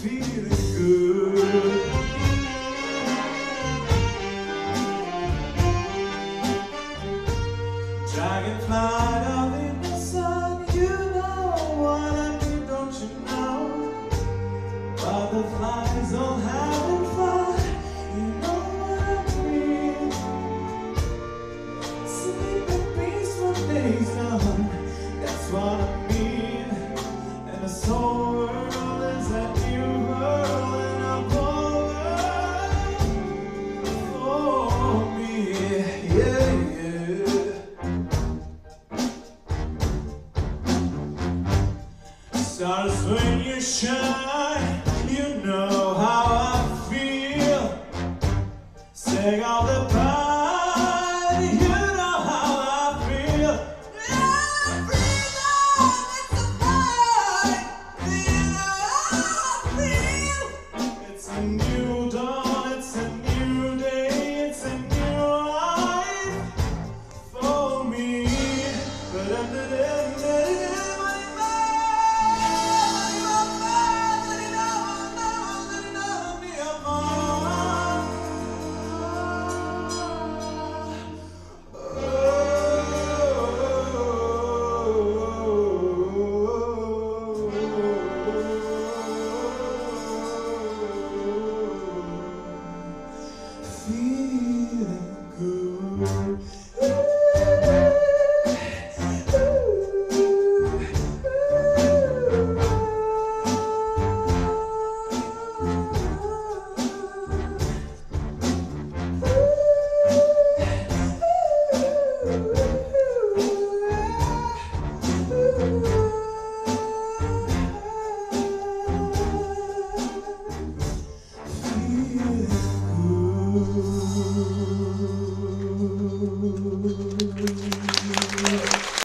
feeling good. Dragonfly out in the sun, you know what I mean, don't you know? Butterflies all having fun, you know what I mean. Sleeping peaceful days done, that's what I mean. And this whole world is a new world, and I'm over for me, yeah, yeah. Stars, when you shine, you know how I feel. Sing all the